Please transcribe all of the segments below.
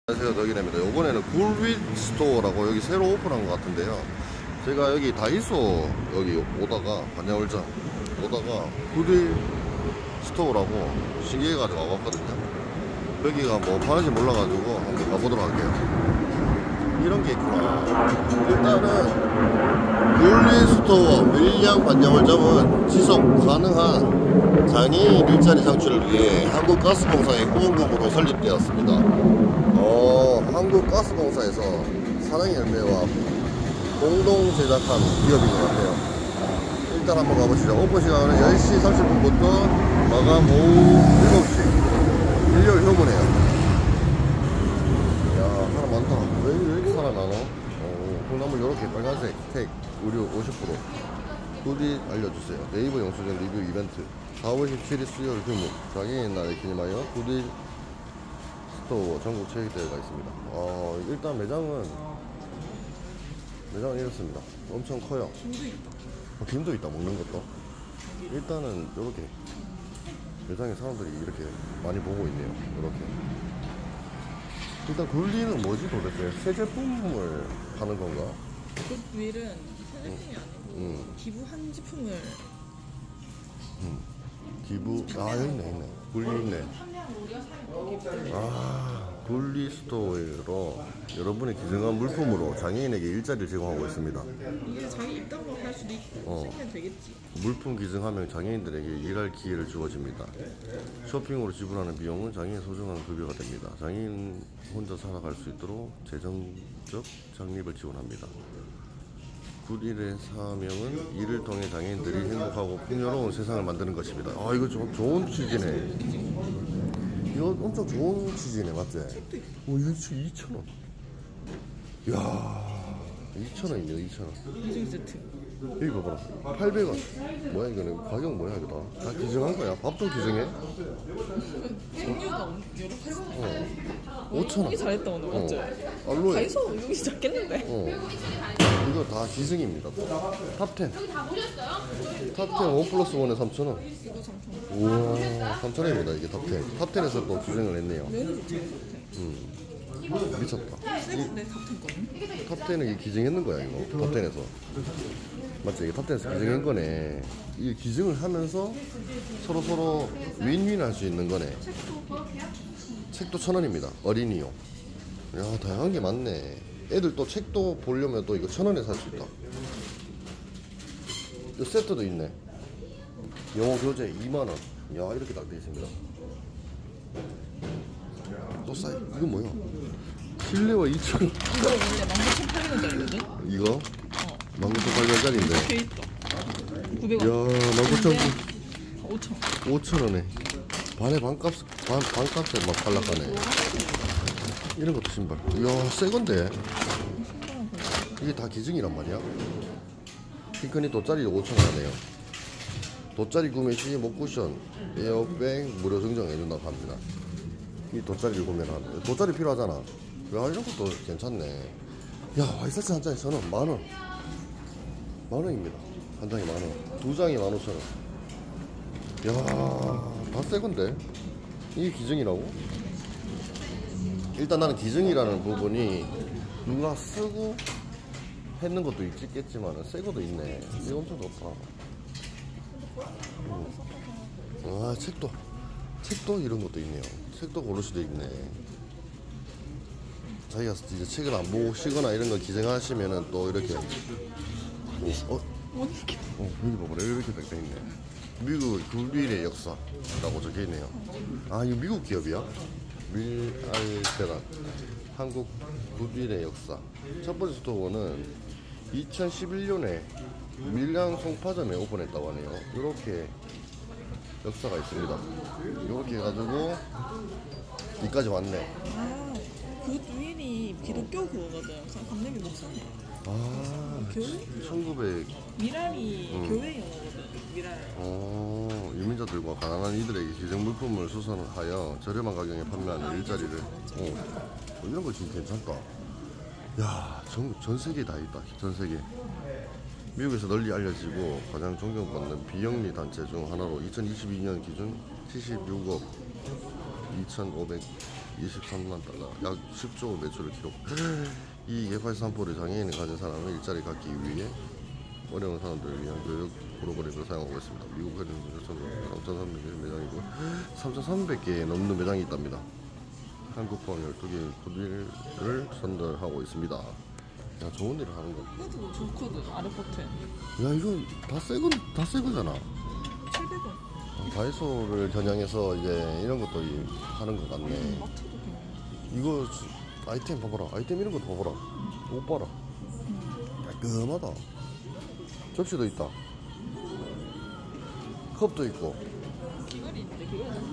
안녕하세요, 덕이네입니다. 이번에는 굴윗 스토어라고 여기 새로 오픈한 것 같은데요. 제가 여기 다이소 여기 오다가 반야월장 오다가 굴윗 스토어라고 신기해가지고 와봤거든요. 여기가 뭐 파는지 몰라가지고 한번 가보도록 할게요. 이런 게 있구나. 일단은 굴윗 스토어 밀양 반야월장은 지속 가능한 장애인 일자리 창출을 위해 한국가스공사의 후원금으로 설립되었습니다. 한국가스공사에서 사랑의 열매와 공동 제작한 기업인 것 같아요. 일단 한번 가보시죠. 오픈 시간은 10시 30분부터 마감 오후 7시. 일요일 휴무네요. 이야, 사람 많다. 왜 이렇게 사람 많아? 콩나물 요렇게 빨간색 택 무료 50%. 굿잇 알려주세요. 네이버 영수증 리뷰 이벤트 4월 17일 수요일 휴무 장애인 날을 기념하여 굿잇 스토어 전국 체육대회가 있습니다. 일단 매장은 이렇습니다. 엄청 커요. 김도 있다. 김도 있다. 먹는 것도. 일단은 이렇게 매장에 사람들이 이렇게 많이 보고 있네요. 이렇게. 일단 굴리는 뭐지 도대체? 새 제품을 파는 건가? 굿윌은 새 제품이 아니고 기부한 제품을 기부. 여기 있네. 굴리 있네. 굴리 스토어로 여러분의 기증한 물품으로 장애인에게 일자리를 제공하고 있습니다. 이게 자기 입담으로 할 수도 있고 생기면 되겠지. 물품 기증하면 장애인들에게 일할 기회를 주어집니다. 쇼핑으로 지불하는 비용은 장애인 소중한 급여가 됩니다. 장애인 혼자 살아갈 수 있도록 재정적 장립을 지원합니다. 굿일의 사명은 이를 통해 장애인들이 행복하고 풍요로운 세상을 만드는 것입니다. 이거 좋은 취지네. 이거 엄청 좋은 취지네, 맞지? 이거 2,000원. 이야, 2,000원이네요, 2,000원. 기증 세트. 여기 봐봐라. 800원. 뭐야, 이거는? 가격 뭐야, 이거 다? 다 기증한 거야? 밥도 기증해? 종류가 여러 가지. 5,000원. 여기 잘했다, 오늘. 맞지? 알로에. 다이소 여기 작겠는데? 이거 다 기증입니다. 탑10. 탑10 1+1에 3,000원. 이거 3,000원. 우와, 3,000원입니다, 이게 탑10. 탑10에서 또 기증을 했네요. 면은 좋지, 미쳤다. 세건데 탑10 거는? 탑10은 기증했는 거야, 이거. 탑10에서. 맞지? 이게 탑10에서 기증한 거네. 이 기증을 하면서 서로 윈윈 할 수 있는 거네. 책도 1,000원입니다. 어린이용. 야, 다양한 게 많네. 애들 또 책도 보려면 또 이거 1,000원에 살 수 있다. 이 세트도 있네. 영어 교재 2만원. 야, 이렇게 딱 되어 있습니다. 또 싸이. 이건 뭐야? 실내화 2,000원. 이거 원래 19,800원짜리거든? 이거? 19,800원짜리인데. 뒤에 있다. 야, 900원. 19,000원. 5,000원에. 반값에 막 팔락가네. 이런 것도 신발. 이야, 새 건데. 이게 다 기증이란 말이야. 핑크니 돗자리 5,000원 하네요. 돗자리 구매 시 목쿠션, 에어백 무료 증정해준다고 합니다. 이 돗자리를 구매하는. 돗자리 필요하잖아. 야, 이런 것도 괜찮네. 야, 와이셔츠 한 장에 1,000원, 만원. 만원입니다. 한 장에 만원. 두 장에 15,000원. 야, 다 새 건데. 이게 기증이라고? 일단 나는 기증이라는 부분이 누가 쓰고 했는 것도 있겠지만 새 것도 있네. 이거 엄청 좋다. 책도 이런 것도 있네요. 책도 고를 수도 있네. 자기가 이제 책을 안 보고 쉬거나 이런 거 기증하시면은 또 이렇게 여기 봐봐, 이렇게 돼 있네. 미국 굴릴의 역사라고 적혀 있네요. 이거 미국 기업이야? 밀알테란 한국 굴릴의 역사. 첫 번째 스토어는 2011년에 밀양 송파점에 오픈했다고 하네요. 이렇게 역사가 있습니다. 이렇게 해가지고 여기까지 왔네. 굿윌이 기독교 그거거든. 감독이 목사네. 교회? 1900. 미랄이 교회 용어거든. 미랄. 유민자들과 가난한 이들에게 기증 물품을 수선하여 저렴한 가격에 판매하는 일자리를. 이런 거 진짜 괜찮다. 야, 전 세계에 다 있다. 전 세계. 미국에서 널리 알려지고 가장 존경받는 비영리 단체 중 하나로 2022년 기준 76억 23만 달러, 약 10조 매출을 기록. 이 F83포를 장애인을 가진 사람은 일자리 갖기 위해 어려운 사람들을 위한 교육 프로그램을 사용하고 있습니다. 미국 회사는 3,300개 매장이고 3,300개 넘는 매장이 있답니다. 한국 포함 12개 푸들을 선별하고 있습니다. 야, 좋은 일을 하는 거. 이것도 좋거든. 아래 버튼. 야, 이거 다 새 거잖아. 700원. 다이소를 겨냥해서 이제 이런 것도 하는 것 같네. 마트도 그냥. 이거 아이템 봐봐라. 아이템 이런 것도 봐봐라. 옷 봐라. 깔끔하다. 접시도 있다. 컵도 있고. 귀걸이 있는데 그거 얼마?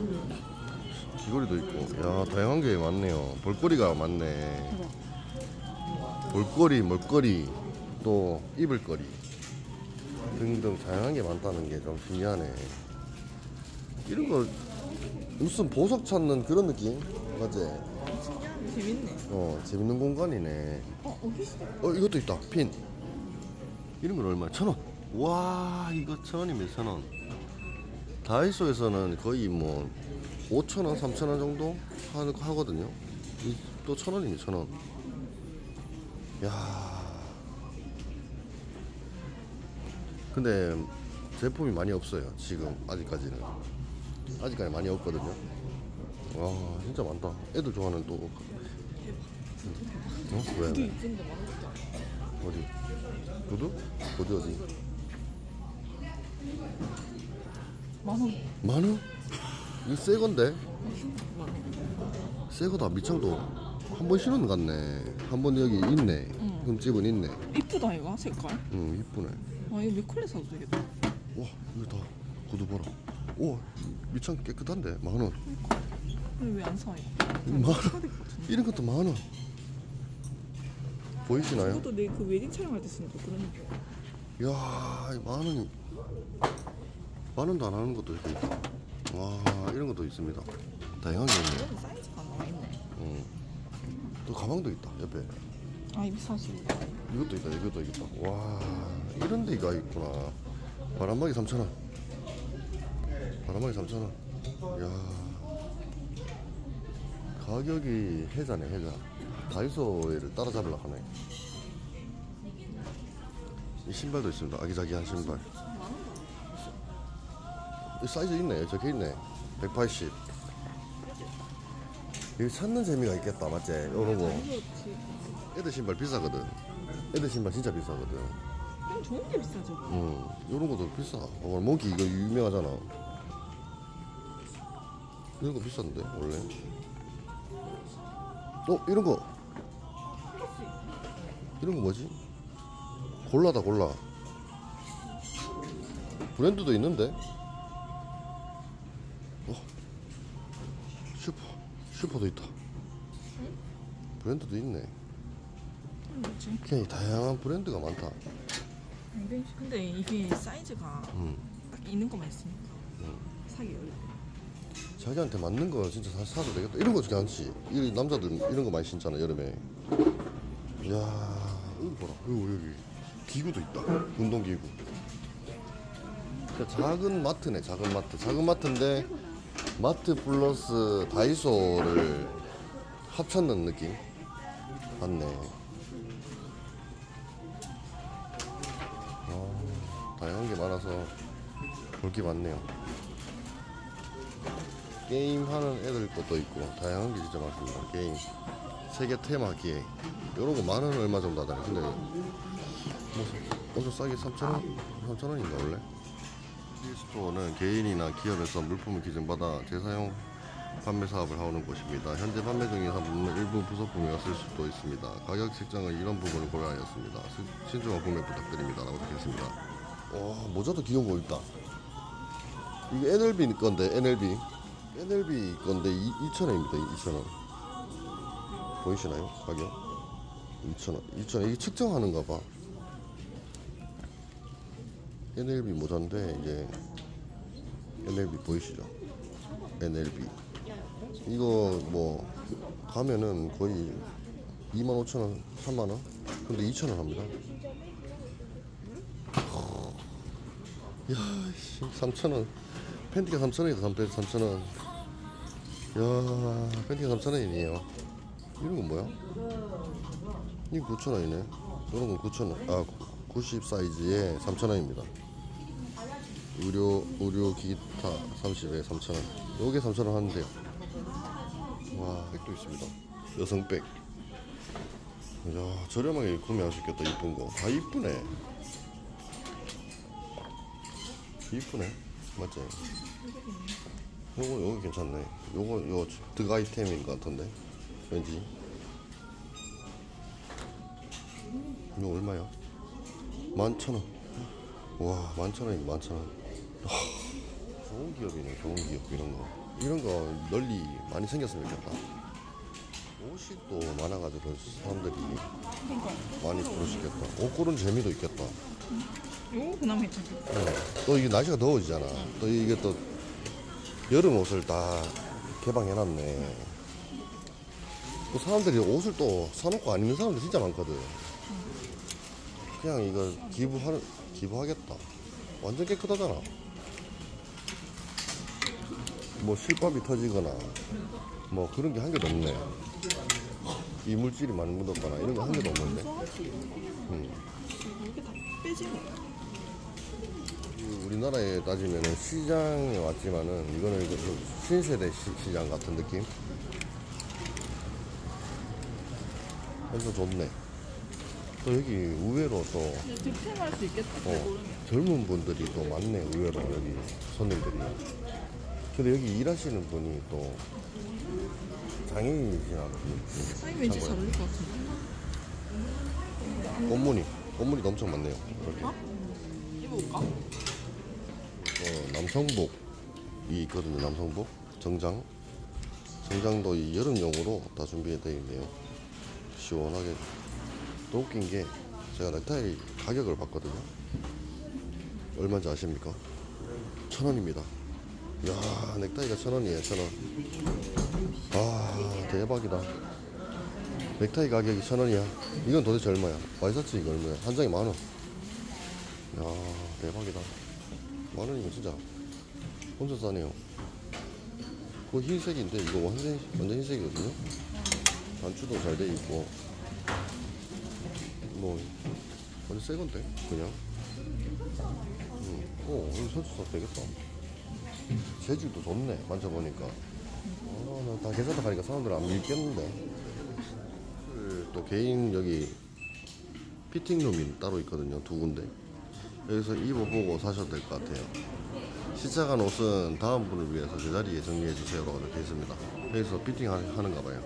귀걸이도 있고. 야, 다양한 게 많네요. 볼거리가 많네. 볼거리, 먹거리, 또 입을거리 등등 다양한 게 많다는 게 좀 신기하네. 이런 거 무슨 보석 찾는 그런 느낌? 맞지? 신기하네. 재밌네. 재밌는 공간이네. 오피스. 이것도 있다. 핀. 이런 건 얼마야? 1,000원. 와, 이거 1,000원이면 1,000원. 다이소에서는 거의 뭐 5,000원, 3,000원 정도 하거든요. 또 1,000원이네, 1,000원. 야. 근데 제품이 많이 없어요. 지금 아직까지는. 아직까지 많이 없거든요. 와, 진짜 많다. 애들 좋아하는 또. 왜? 구두 이쁜데 많았다. 어디? 구두? 어디? 만원. 만원? 이거 새 건데? 만원. 새 거다. 미창도 한 번 신은 것 같네. 한 번 여기 있네. 흠집은 있네. 이쁘다 이거 색깔. 이쁘네. 아 이거 맥컬레 사도 되겠다. 와, 이거 다 구두 봐라. 오, 미창 깨끗한데? 만원. 왜 안 사 이거? 만원? 이런 것도 만원. 보이시나요? 이것도 내 그 웨딩 촬영할 때 쓰는 거 그런 거. 이야, 이 만원이 만원도 안 하는 것도 이렇게 있다. 와, 이런 것도 있습니다. 다양하게 있네. 이거는 사이즈가 나와 있네. 또 가방도 있다 옆에. 아 이거 사실. 이것도 있다. 와, 이런 데가 있구나. 바람막이 3,000원. 바람막이 3,000원. 이야, 가격이 해자네, 해자. 다이소를 따라잡으려고 하네. 이 신발도 있습니다. 아기자기한 신발. 이 사이즈 있네. 적혀 있네. 180. 이거 찾는 재미가 있겠다, 맞지? 요런 거. 애들 신발 비싸거든. 애들 신발 진짜 비싸거든. 그냥 좋은 게 비싸죠. 요런 것도 비싸. 몽키 이거 유명하잖아. 이런 거 비싼데 원래. 이런 거 뭐지? 골라다 골라. 브랜드도 있는데. 슈퍼도 있다. 브랜드도 있네. 뭐지? 그냥 다양한 브랜드가 많다. 근데 이게 사이즈가 딱 있는 것만 있으니까 사기 어렵네. 자기한테 맞는 거 진짜 사도 되겠다. 이런 거 괜찮지. 이 남자들 이런 거 많이 신잖아 여름에. 이야, 여기 봐라. 여기 기구도 있다. 운동기구. 그러니까 작은 마트네. 작은 마트인데 마트 플러스 다이소를 합쳤는 느낌. 맞네. 다양한 게 많아서 볼 게 많네요. 게임 하는 애들 것도 있고 다양한 게 진짜 많습니다. 게임 세계 테마 기획 이런 거 10,000원 얼마 정도 하잖아요. 근데 뭐 엄청 싸게 3,000원인가 원래? 이 스토어는 개인이나 기업에서 물품을 기증받아 재사용 판매 사업을 하는 곳입니다. 현재 판매 중인 상품은 일부 부속품이라 쓸 수도 있습니다. 가격 책정은 이런 부분을 고려하였습니다. 신중한 구매 부탁드립니다. 라고 적혀있습니다. 와, 모자도 귀여운 거 있다. 이게 NLB 건데, NLB 건데 2,000원입니다. 2,000원. 보이시나요? 가격? 2,000원. 이게 측정하는가 봐. NLB 모자인데 이제 NLB 보이시죠? NLB. 이거 뭐 가면은 거의 25,000원, 30,000원? 근데 2,000원 합니다. 야, 3,000원. 팬티가 3,000원이다. 3,000원. 야, 팬티가 3,000원이네요. 이런 건 뭐야? 이거 9,000원이네. 이런 건 9,000원. 아, 90 사이즈에 3,000원입니다. 의료 기타 30에 3,000원. 요게 3,000원 하는데요. 와, 백도 있습니다. 여성백. 야, 저렴하게 구매할 수 있겠다. 이쁜 거. 다 이쁘네. 이쁘네. 맞지? 요거 괜찮네. 요거 득 아이템인 것 같은데. 왠지. 이거 얼마야? 11,000원. 와, 11,000원이 11,000원. 좋은 기업이네. 좋은 기업. 이런 거 널리 많이 생겼으면 좋겠다. 옷이 또 많아가지고 사람들이 많이 부르시겠다. 옷 고르는 재미도 있겠다. 오, 그나마 괜찮겠다. 또 이게 날씨가 더워지잖아. 또 이게 또 여름 옷을 다 개방해놨네. 또 사람들이 옷을 또 사놓고 안 입는 사람들 진짜 많거든. 그냥 이거 기부하겠다. 완전 깨끗하잖아. 뭐 실밥이 터지거나 뭐 그런 게 한 개도 없네. 이물질이 많이 묻었거나 이런 거 한 개도 없는데. 이렇게 다 빼지네. 우리나라에 따지면은 시장에 왔지만은 이거는 이거 신세대 시장 같은 느낌. 그래서 좋네. 또 여기 의외로 또 득템할 수 있겠다. 잘 모르면. 젊은 분들이 또 많네. 의외로 여기 손님들이. 근데 여기 일하시는 분이 또 장애인이시나. 사장님 왠지 잘 어울릴 것 같은데. 꽃무늬도 엄청 많네요. 이렇게. 어? 입어볼까? 남성복이 있거든요. 남성복 정장도 이 여름용으로 다 준비되어 있네요. 시원하게. 또 웃긴 게 제가 넥타이 가격을 봤거든요. 얼마인지 아십니까? 1,000원입니다. 이야, 넥타이가 1,000원이에요. 1,000원. 아, 대박이다. 넥타이 가격이 1,000원이야. 이건 도대체 얼마야? 와이셔츠 이거 얼마야? 한 장에 10,000원. 이야, 대박이다. 10,000원이면 진짜 엄청 싸네요. 그거 흰색인데 이거 완전 흰색이거든요. 단추도 잘 돼 있고 뭐 완전 새 건데 그냥. 이거 선수 써도 되겠다. 재질도 좋네. 만져보니까. 나 다 괜찮다 하니까 사람들 안 믿겠는데. 또 개인 여기 피팅룸이 따로 있거든요. 2군데. 여기서 입어보고 사셔도 될 것 같아요. 시작한 옷은 다음 분을 위해서 제자리에 정리해 주세요라고 적혀 있습니다. 여기서 피팅 하는가 봐요.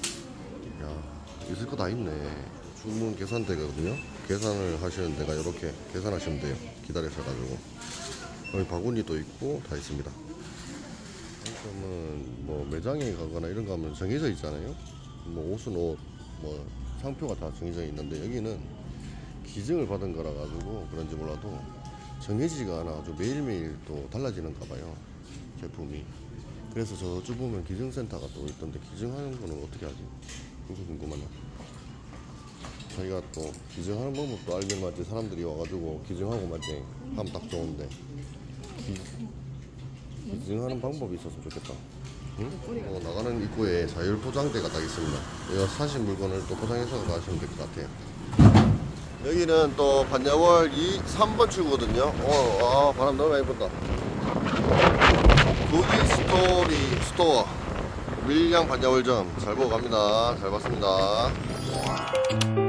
야, 있을 거 다 있네. 주문 계산대거든요. 계산을 하시는 데가 이렇게 계산하시면 돼요. 기다리셔가지고. 여기 바구니도 있고 다 있습니다. 그러면 뭐 매장에 가거나 이런 거 하면 정해져 있잖아요. 뭐 옷은 옷, 뭐 상표가 다 정해져 있는데 여기는 기증을 받은 거라 가지고 그런지 몰라도 정해지가 않아. 아주 매일매일 또 달라지는가 봐요. 제품이. 그래서 저쪽 보면 기증센터가 또 있던데 기증하는 거는 어떻게 하지? 그거 궁금하네. 저희가 또 기증하는 방법도 알면 맞지. 사람들이 와가지고 기증하고 맞지 하면 딱 좋은데 기증하는 방법이 있었으면 좋겠다. 응? 나가는 입구에 자율 포장대가 딱 있습니다. 이거 사신 물건을 또 포장해서 가시면 될 것 같아요. 여기는 또 반야월 3번 출구거든요. 바람 너무 많이 분다. 구기 스토어 밀양 반야월점 잘 보고 갑니다. 잘 봤습니다.